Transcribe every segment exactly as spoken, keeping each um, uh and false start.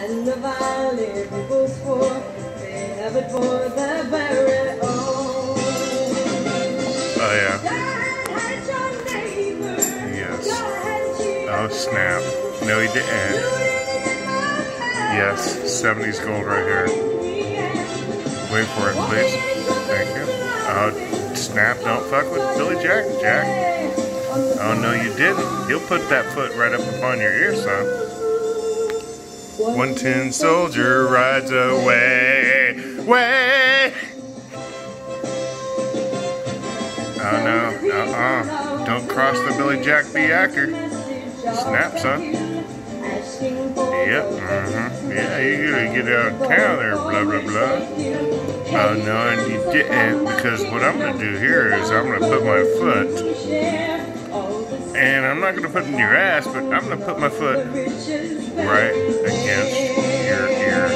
And the violin goes for, they have it for their very own. Oh yeah. Yes. Oh snap. No he didn't. Yes, seventies gold right here. Wait for it please. Thank you. Oh snap, don't fuck with Billy Jack, Jack. Oh no you didn't. He'll put that foot right up upon your ear, son. One tin soldier rides away, way. Oh no, uh-uh. Don't cross the Billy Jack B. Acker. Snap, son. Yep, uh-huh. Yeah, you gotta get out of town there, blah, blah, blah. Oh no, and you didn't, because what I'm gonna do here is I'm gonna put my foot, and I'm not gonna put it in your ass, but I'm gonna put my foot right against your ear.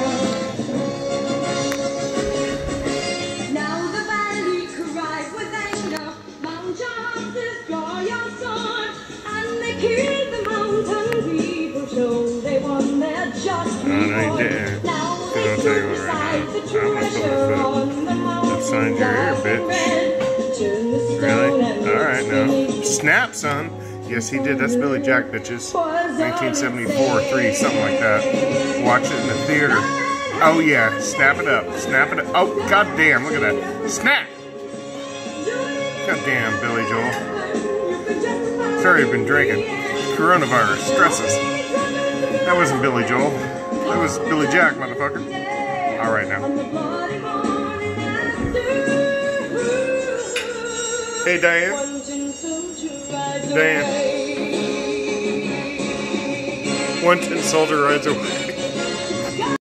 Now the valley cried with anger, Mount Charles destroy your son, and they killed the mountain people, so they won their just reward. Oh, no, you didn't. Now Because I'll tell you what right now, I'm gonna put my foot inside your ear, bitch. Really? Alright now. Snap, son. Yes, he did. That's Billy Jack, bitches. nineteen seventy-four, three, something like that. Watch it in the theater. Oh yeah, snap it up. Snap it up. Oh, goddamn, look at that. Snap! Goddamn, Billy Joel. Sorry, I've been drinking. Coronavirus, stresses. That wasn't Billy Joel. That was Billy Jack, motherfucker. Alright now. Hey, Diane. Diane. One tin soldier rides away.